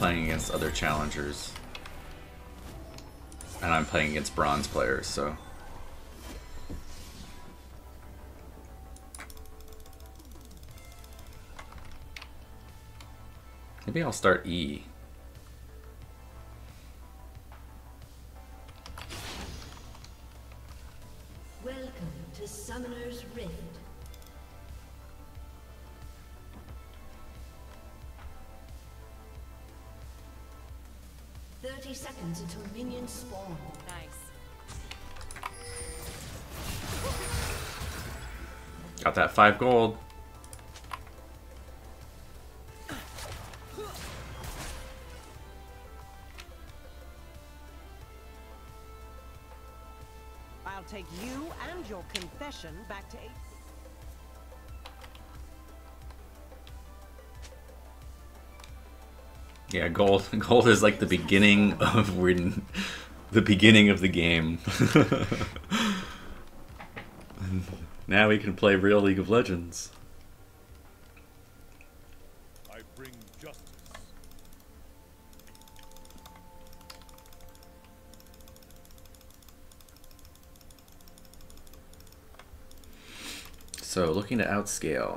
playing against other challengers. And I'm playing against bronze players, so... Maybe I'll start E. Welcome to Summoner's Rift. Seconds until minions spawn. Nice. Got that 5 gold. I'll take you and your confession back to 8. Yeah, gold is like the beginning of the beginning of the game. Now we can play real League of Legends. I bring justice. So, looking to outscale.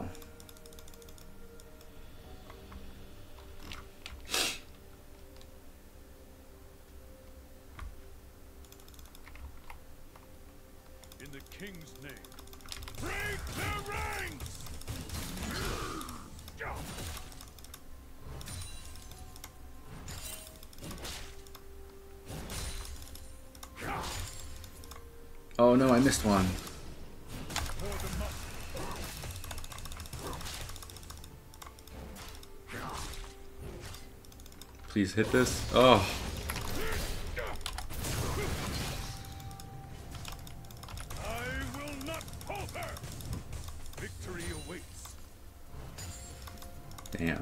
In the king's name, break the ranks! Oh no, I missed one. Please hit this. Oh. I will not falter. Victory awaits. Damn.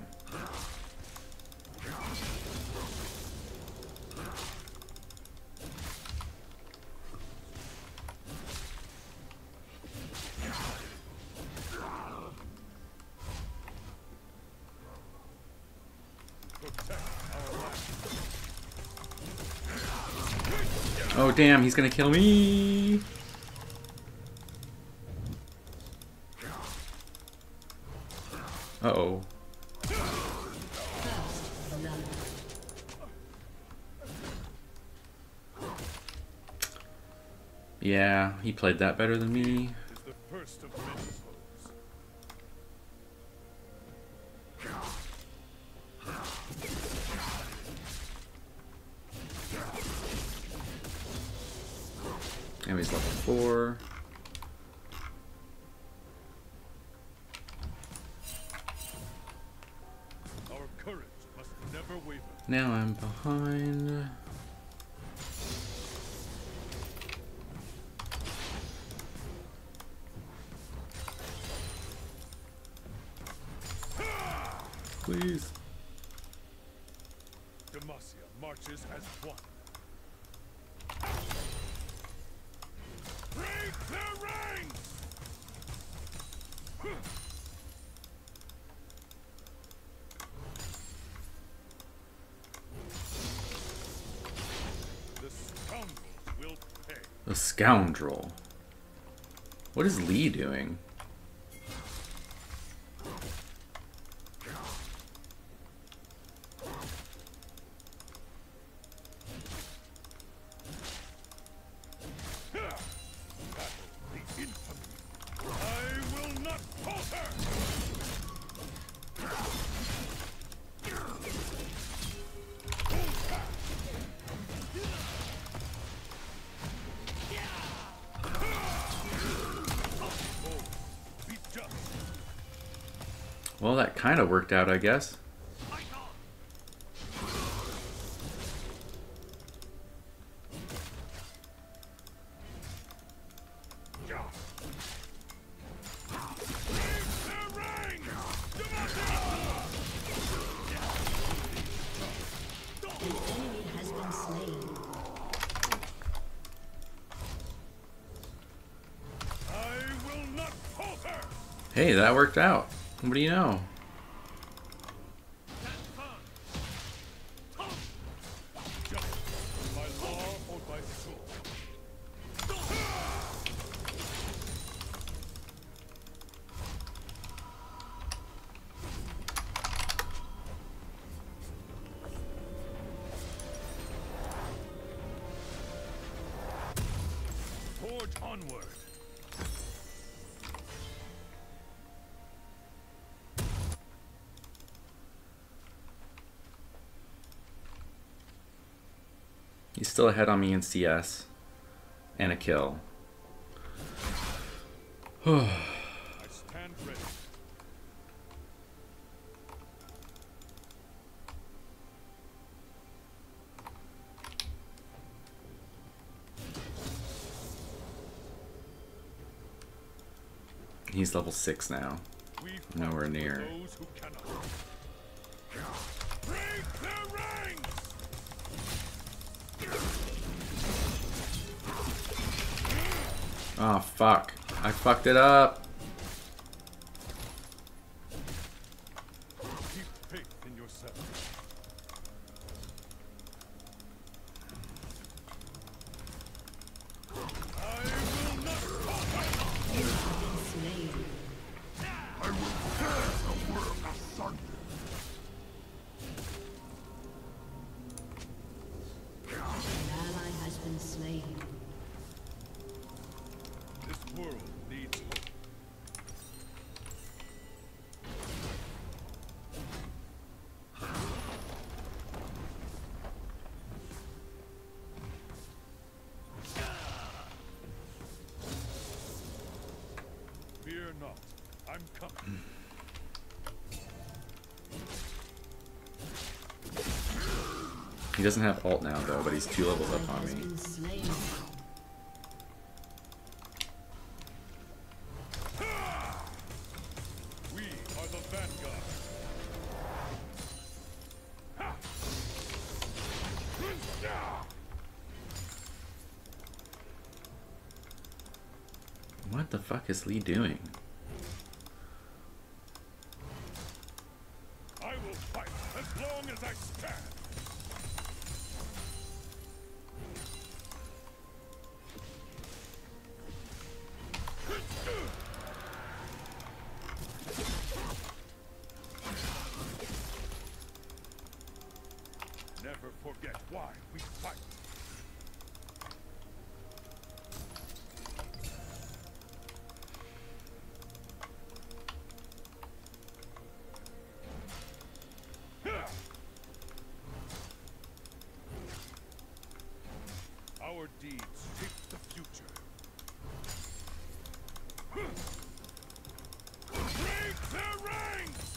Oh damn, he's gonna kill me. Uh-oh. Yeah, he played that better than me. Is the first of many foes. And he's level 4. Our courage must never waver. Now I'm behind. Please. Demacia marches as one. Break the ranks! The scoundrels will pay. The scoundrel. What is Lee doing? Well, that kind of worked out, I guess. Hey, that worked out. What do you know? Onward. He's still ahead on me in CS. And a kill. I stand ready. He's level 6 now. We Nowhere fight for near. those who cannot. Break their ranks! Oh fuck. I fucked it up. Keep faith in yourself. I will not Slain. An ally has been slain. This world needs hope. Fear not. I'm coming. He doesn't have ult now though, but he's 2 levels up on Has me. been slain. We are the vanguard. Ha! What the fuck is Lee doing? I will fight as long as I stand. Never forget why we fight. Our deeds shape the future. Break their ranks!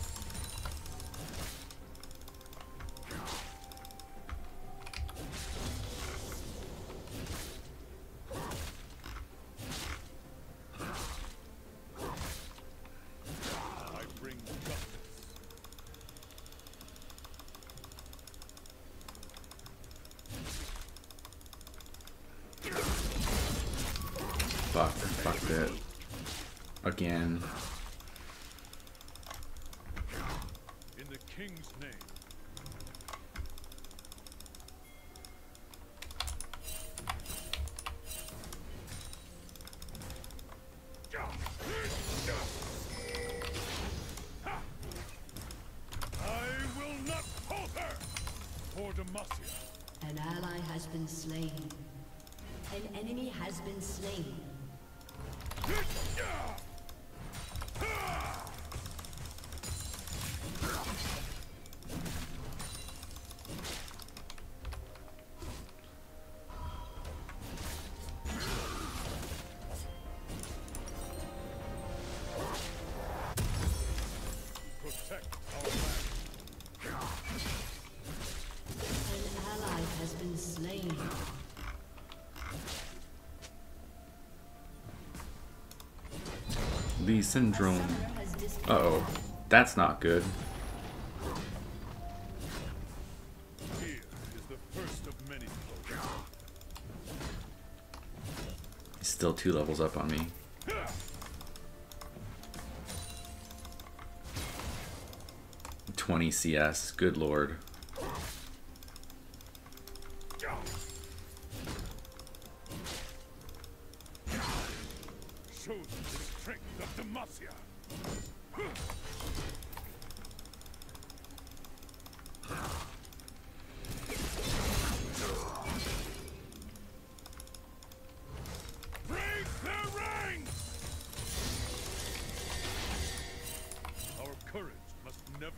I bring justice. Fuck, I fucked it. Again. In the king's name. I will not falter! For Demacia. An ally has been slain. An enemy has been slain. Protect our land. An ally has been slain. Lee syndrome. Has disconnected. Uh-oh. That's not good. Here is the first of many blows. He's still 2 levels up on me. $20 CS. Good lord. Show them the strength of Demacia. Break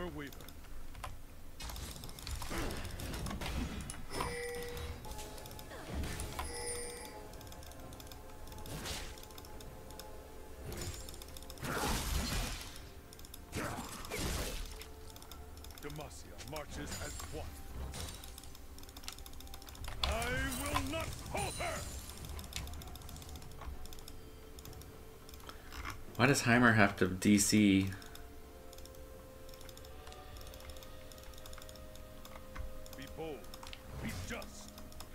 never waver. Demacia marches as one. I will not falter! Why does Heimer have to DC? Be bold. Be just.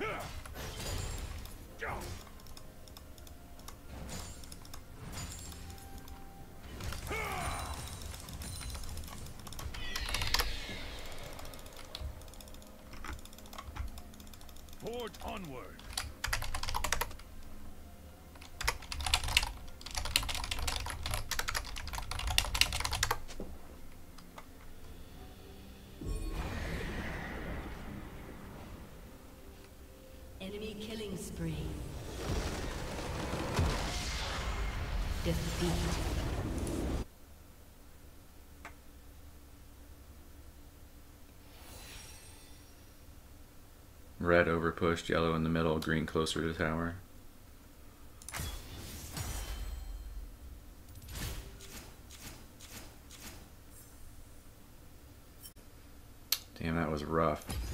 Forge onward. Enemy killing spree. Defeat. Red overpushed, yellow in the middle, green closer to the tower. Damn, that was rough.